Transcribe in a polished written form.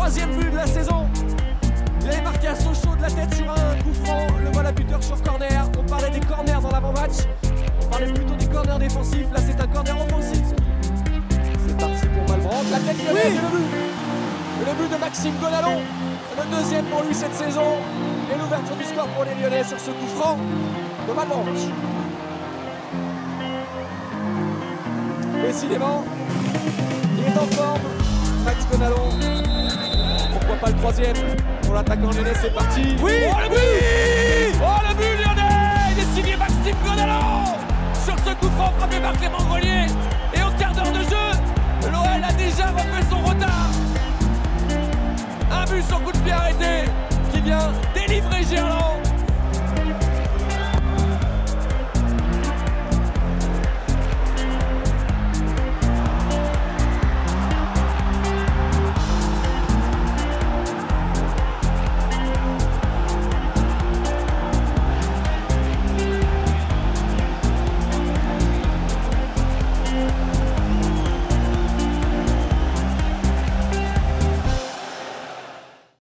troisième but de la saison. Il avait marqué à Sochaux de la tête sur un coup franc. Le voilà buteur sur corner. On parlait des corners dans l'avant-match. On parlait plutôt des corners défensifs. Là, c'est un corner offensif. C'est parti pour Malbranche. La tête lyonnaise et le but. Le but de Maxime Gonalon. Le deuxième pour lui cette saison. Et l'ouverture du score pour les Lyonnais sur ce coup franc de Malbranche. Décidément, il est en forme. Max Gonalon. Pourquoi pas le troisième pour l'attaquant lyonnais, c'est parti. Oui, oh le but! Oh le but lyonnais! Il est signé Maxime Gonalon sur ce coup franc frappé par Clément Grelier.